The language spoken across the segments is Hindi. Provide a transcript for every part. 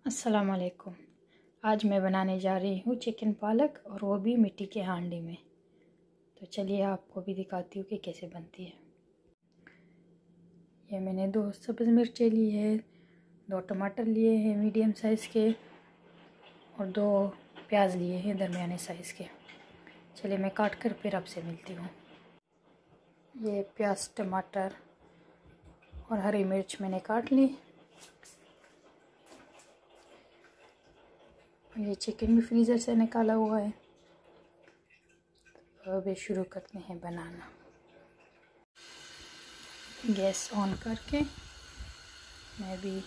अस्सलाम वालेकुम। आज मैं बनाने जा रही हूँ चिकन पालक, और वो भी मिट्टी के हांडी में। तो चलिए आपको भी दिखाती हूँ कि कैसे बनती है। ये मैंने 2 सब्ज़ मिर्चें ली है, 2 टमाटर लिए हैं मीडियम साइज़ के, और 2 प्याज लिए हैं दरमियाने साइज़ के। चलिए मैं काट कर फिर आपसे मिलती हूँ। ये प्याज, टमाटर और हरी मिर्च मैंने काट ली। ये चिकन भी फ्रीज़र से निकाला हुआ है। तो अभी शुरू करते हैं बनाना। गैस ऑन करके मैं भी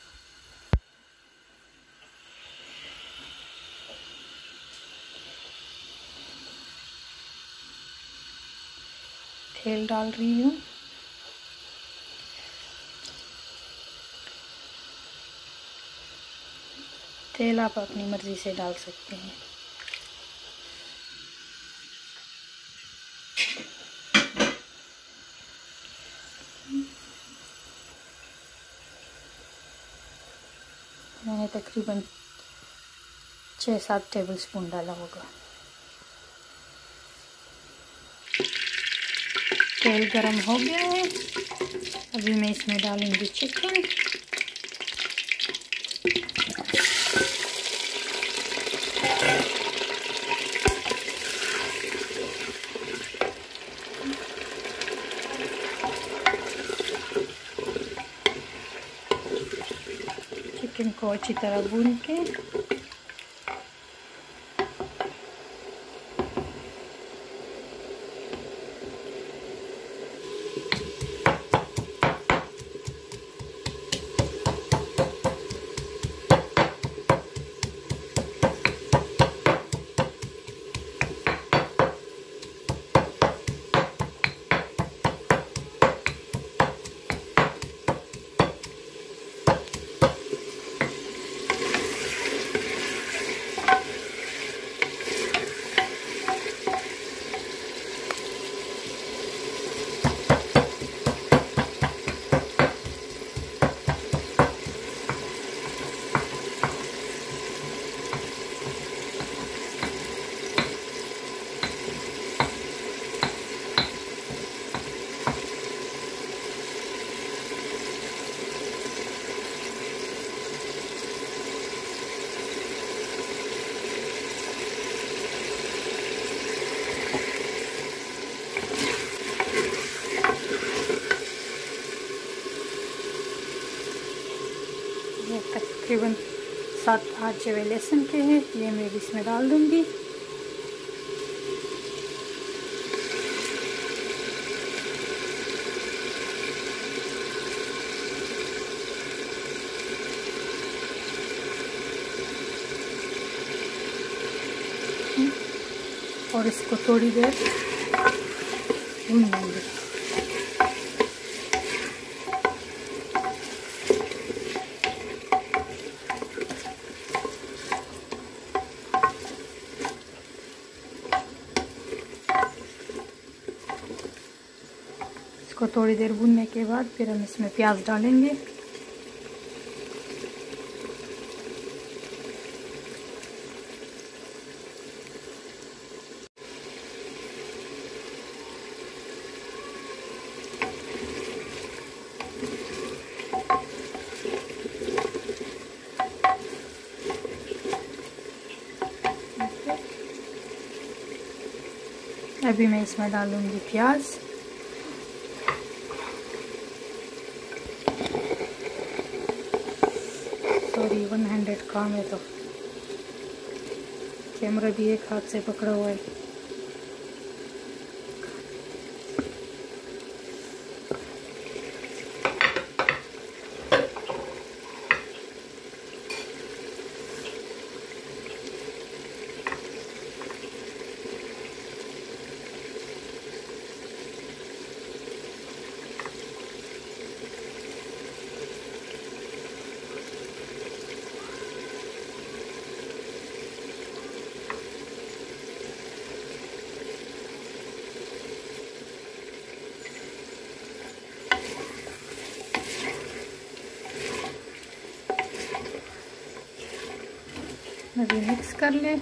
तेल डाल रही हूँ। तेल आप अपनी मर्ज़ी से डाल सकते हैं। मैंने तकरीबन 6-7 टेबलस्पून डाला होगा। तेल गरम हो गया है। अभी मैं इसमें डालूंगी चिकन। चिकन को अच्छी तरह भून के तकरीबन 7-8 जवे लहसुन के हैं। ये मैं इसमें डाल दूंगी। और इसको थोड़ी देर भून लेंगे। इसको थोड़ी देर भूनने के बाद फिर हम इसमें प्याज डालेंगे। अभी मैं इसमें डालूंगी प्याज। सॉरी, 100 काम है तो कैमरा भी एक हाथ से पकड़ा हुआ है। अभी मिक्स कर ले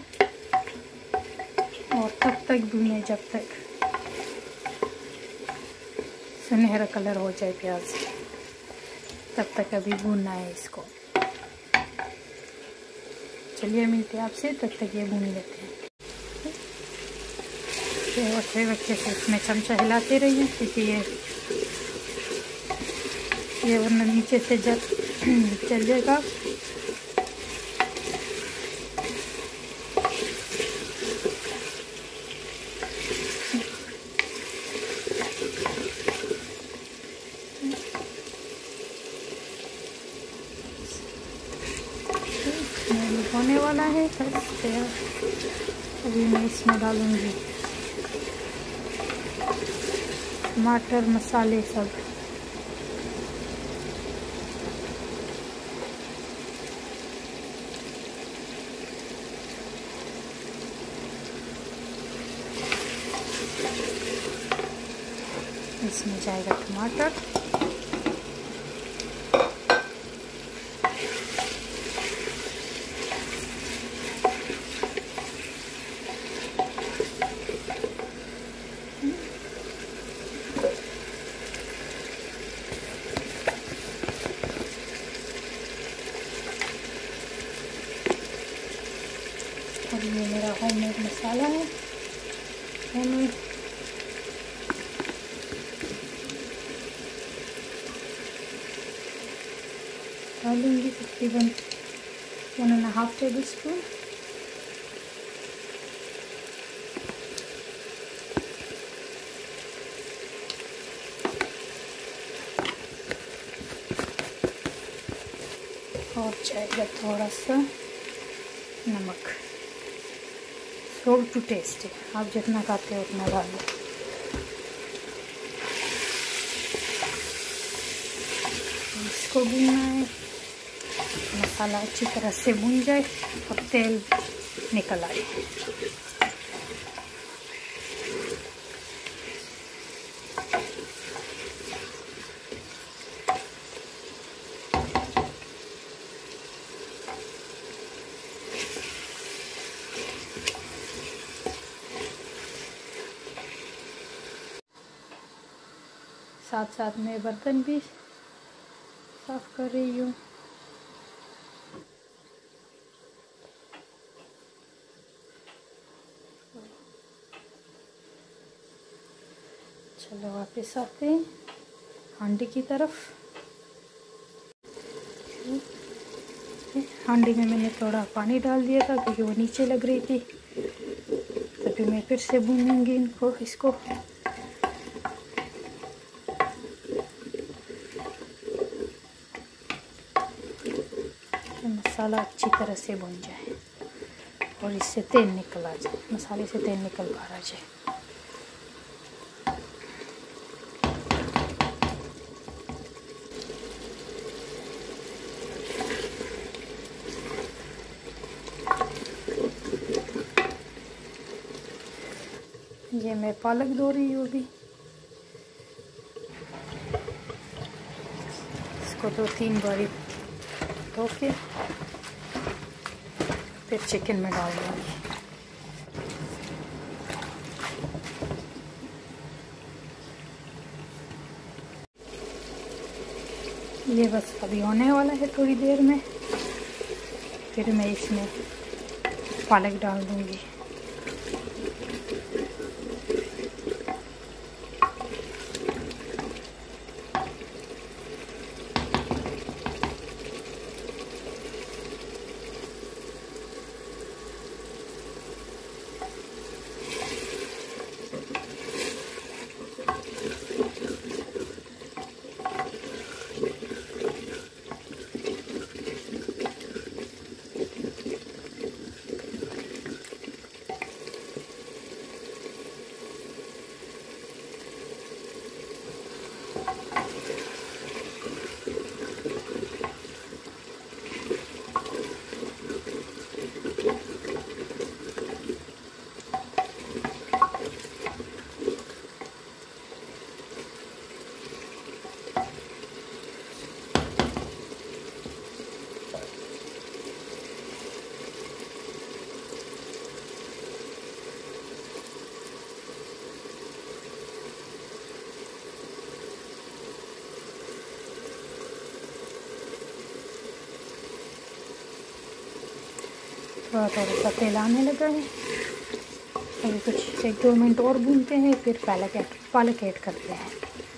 और तब तक भूने जब तक सुनहरा कलर हो जाए प्याज, तब तक अभी भूनना है इसको। चलिए मिलते हैं आपसे, तब तक ये भून लेते हैं। फिर अच्छे से इसमें चमचा हिलाते रहिए, क्योंकि ये वरना नीचे से जल जाएगा। होने वाला है बस तैयार। अभी मैं इसमें डालूंगी टमाटर, मसाले सब। इसमें जाएगा टमाटर, और ये मेरा होममेड मसाला है। होममेड डालूंगी तकरीबन 1.5 टेबल स्पून। और जाएगा थोड़ा सा नमक, सोल्ट टू टेस्ट है, आप जितना खाते हो उतना डाल लो। इसको भूनना है, मसाला अच्छी तरह से भून जाए और तेल निकल आए। साथ साथ में बर्तन भी साफ कर रही हूँ। चलो वापस आते हैं हांडी की तरफ। हांडी में मैंने थोड़ा पानी डाल दिया था क्योंकि वो नीचे लग रही थी, तभी मैं फिर से भूनूंगी इसको। मसाला अच्छी तरह से भुन जाए और इससे तेल निकल आ जाए, मसाले से तेल निकल बाहर आ जाए। ये मैं पालक धो रही हूँ अभी। इसको 2-3 बारी धो के फिर चिकन में डाल दूँगी। ये बस अभी होने वाला है थोड़ी देर में, फिर मैं इसमें पालक डाल दूँगी। थोड़ा थोड़ा सा तेल आने लगा है। अभी कुछ 1-2 मिनट और भूनते हैं, फिर पालक ऐड करते हैं।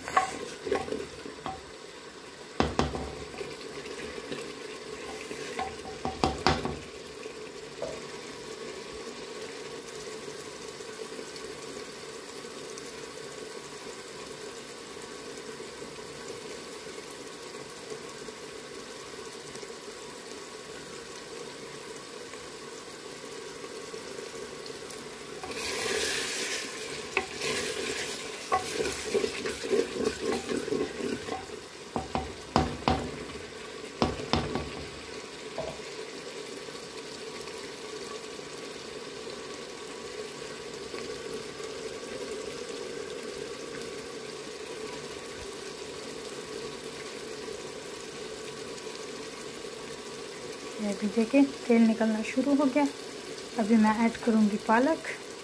अभी देखें तेल निकलना शुरू हो गया। अभी मैं ऐड करूँगी पालक।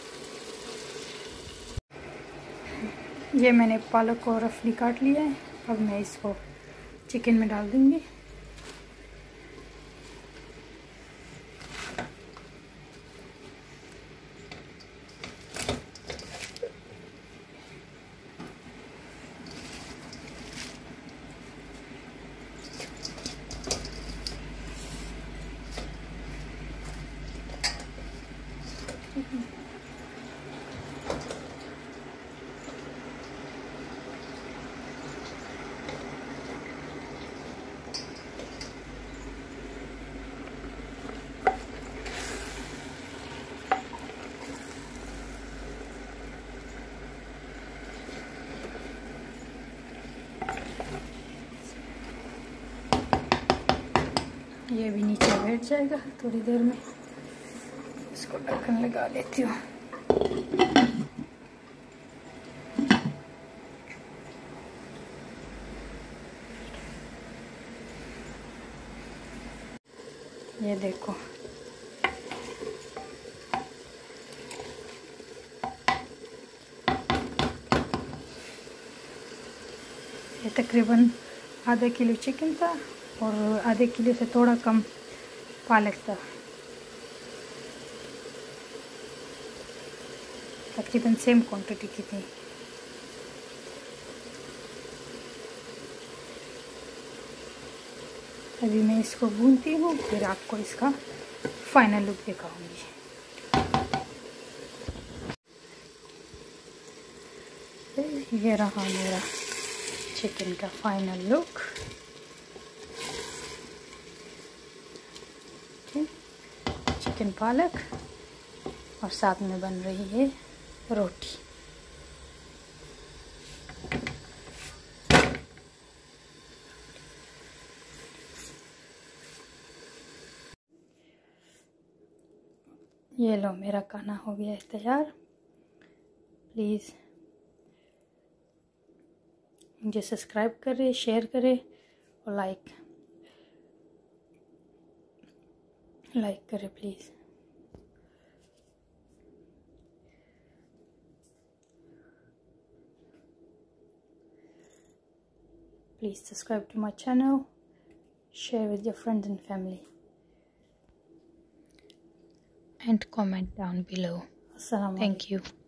ये मैंने पालक को रफली काट लिया है। अब मैं इसको चिकन में डाल दूँगी। ये भी नीचे बैठ जाएगा थोड़ी देर में। इसको ढक्कन लगा लेती हूँ। ये देखो ये तकरीबन आधा किलो चिकन था और आधे किलो से थोड़ा कम पालक था। तकरीबन सेम क्वांटिटी की थी। अभी मैं इसको भूनती हूँ, फिर आपको इसका फाइनल लुक दिखाऊंगी। ये रहा मेरा चिकन का फाइनल लुक। चिकन पालक और साथ में बन रही है रोटी। ये लो मेरा खाना हो गया है तैयार। प्लीज़ मुझे सब्सक्राइब करें, शेयर करें और लाइक करें please. Please subscribe to my channel, share with your friends and family, and comment down below. Thank you.